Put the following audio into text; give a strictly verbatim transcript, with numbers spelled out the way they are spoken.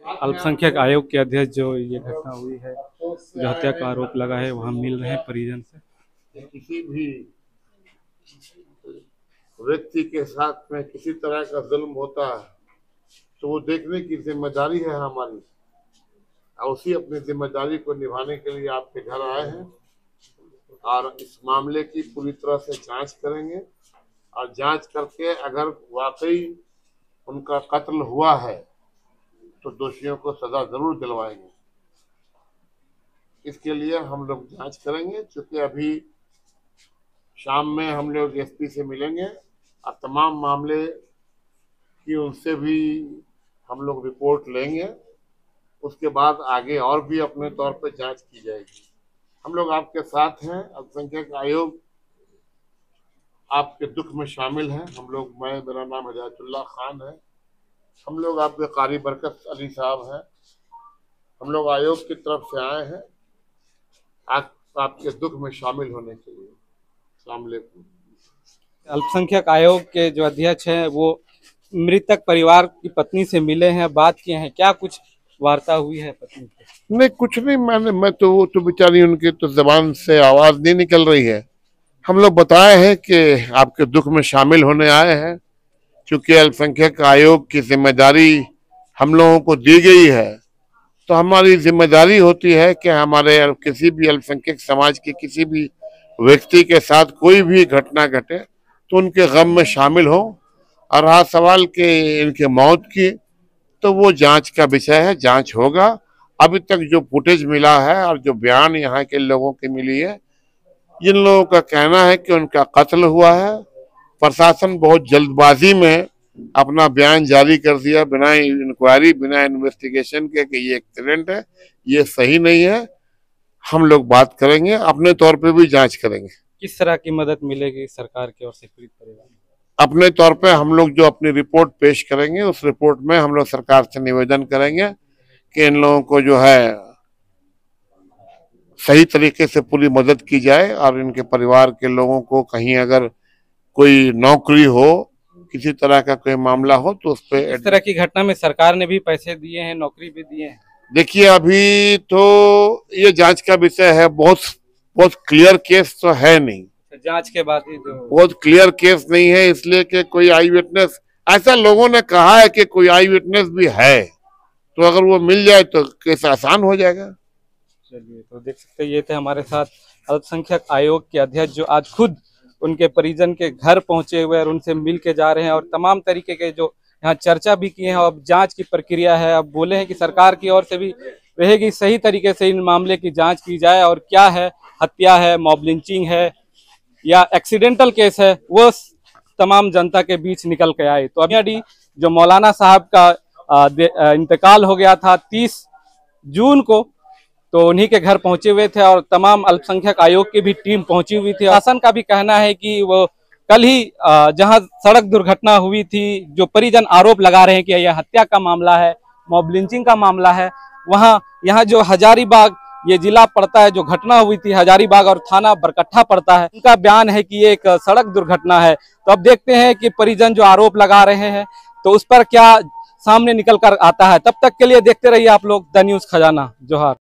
अल्पसंख्यक आयोग के अध्यक्ष जो ये घटना हुई है, जो हत्या का आरोप लगा है, वहाँ मिल रहे हैं परिजन से। किसी भी व्यक्ति के साथ में किसी तरह का जुल्म होता है तो वो देखने की जिम्मेदारी है हमारी, और उसी अपनी जिम्मेदारी को निभाने के लिए आपके घर आए हैं और इस मामले की पूरी तरह से जांच करेंगे और जांच करके अगर वाकई उनका कत्ल हुआ है तो दोषियों को सजा जरूर दिलवाएंगे। इसके लिए हम लोग जांच करेंगे। चूंकि अभी शाम में हम लोग एसपी से मिलेंगे और तमाम मामले की उनसे भी हम लोग रिपोर्ट लेंगे। उसके बाद आगे और भी अपने तौर पर जांच की जाएगी। हम लोग आपके साथ हैं। अल्पसंख्यक आयोग आपके दुख में शामिल है। हम लोग मैं मेरा नाम हिदायतुल्लाह खान है। हम लोग आपके कारी बरकत अली साहब हैं। हम लोग आयोग की तरफ से आए हैं आप, आपके दुख में शामिल होने के लिए। अस्सलाम वालेकुम। अल्पसंख्यक आयोग के जो अध्यक्ष हैं वो मृतक परिवार की पत्नी से मिले हैं, बात किए हैं, क्या कुछ वार्ता हुई है पत्नी से? नहीं, कुछ नहीं। मैंने मैं तो वो तो बेचारी उनकी तो जबान से आवाज नहीं निकल रही है। हम लोग बताए हैं कि आपके दुख में शामिल होने आए हैं। क्योंकि अल्पसंख्यक आयोग की जिम्मेदारी हम लोगों को दी गई है, तो हमारी जिम्मेदारी होती है कि हमारे किसी भी अल्पसंख्यक समाज के किसी भी व्यक्ति के साथ कोई भी घटना घटे तो उनके गम में शामिल हो। और रहा सवाल के इनके मौत की, तो वो जांच का विषय है, जांच होगा। अभी तक जो फुटेज मिला है और जो बयान यहाँ के लोगों की मिली है, इन लोगों का कहना है कि उनका कत्ल हुआ है। प्रशासन बहुत जल्दबाजी में अपना बयान जारी कर दिया बिना इंक्वायरी, बिना इन्वेस्टिगेशन के कि ये एक्सीडेंट है। ये सही नहीं है। हम लोग बात करेंगे, अपने तौर पे भी जांच करेंगे। किस तरह की मदद मिलेगी सरकार की ओर से पीड़ित परिवार को? अपने तौर पे हम लोग जो अपनी रिपोर्ट पेश करेंगे, उस रिपोर्ट में हम लोग सरकार से निवेदन करेंगे कि इन लोगों को जो है सही तरीके से पूरी मदद की जाए और इनके परिवार के लोगों को कहीं अगर कोई नौकरी हो, किसी तरह का कोई मामला हो तो उस पर। इस तरह की घटना में सरकार ने भी पैसे दिए हैं, नौकरी भी दिए हैं। देखिए, अभी तो ये जांच का विषय है। बहुत बहुत क्लियर केस तो है नहीं। जांच के बाद ही जो बहुत क्लियर केस नहीं है, इसलिए कि कोई आई विटनेस, ऐसा लोगों ने कहा है कि कोई आई विटनेस भी है, तो अगर वो मिल जाए तो केस आसान हो जाएगा। चलिए, तो देख सकते हैं ये थे हमारे साथ अल्पसंख्यक आयोग के अध्यक्ष जो आज खुद उनके परिजन के घर पहुंचे हुए और उनसे मिल के जा रहे हैं और तमाम तरीके के जो यहाँ चर्चा भी किए हैं। अब जांच की प्रक्रिया है। अब बोले हैं कि सरकार की ओर से भी रहेगी सही तरीके से इन मामले की जांच की जाए और क्या है, हत्या है, मॉब लिंचिंग है या एक्सीडेंटल केस है, वो तमाम जनता के बीच निकल के आए। तो अभी जो मौलाना साहब का इंतकाल हो गया था तीस जून को, तो उन्हीं के घर पहुंचे हुए थे और तमाम अल्पसंख्यक आयोग की भी टीम पहुंची हुई थी। शासन का भी कहना है कि वो कल ही जहां सड़क दुर्घटना हुई थी, जो परिजन आरोप लगा रहे हैं कि यह हत्या का मामला है, मॉब लिंचिंग का मामला है, वहां यहाँ जो हजारीबाग ये जिला पड़ता है, जो घटना हुई थी हजारीबाग और थाना बरकट्ठा पड़ता है, उनका बयान है कि ये एक सड़क दुर्घटना है। तो अब देखते हैं कि परिजन जो आरोप लगा रहे हैं तो उस पर क्या सामने निकल कर आता है। तब तक के लिए देखते रहिए आप लोग द न्यूज़ खजाना। जोहार।